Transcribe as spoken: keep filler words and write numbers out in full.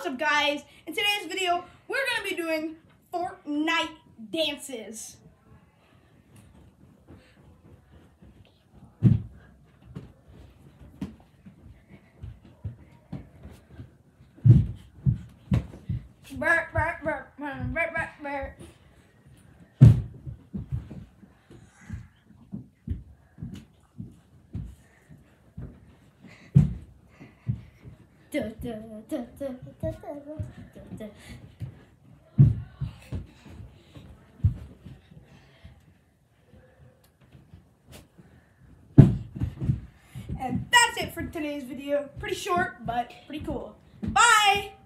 up, guys? In today's video, we're going to be doing Fortnite dances. Burr, burr, burr, burr, burr, burr, burr. Da, da, da, da, da, da, da, da. And that's it for today's video. Pretty short, but pretty cool. Bye!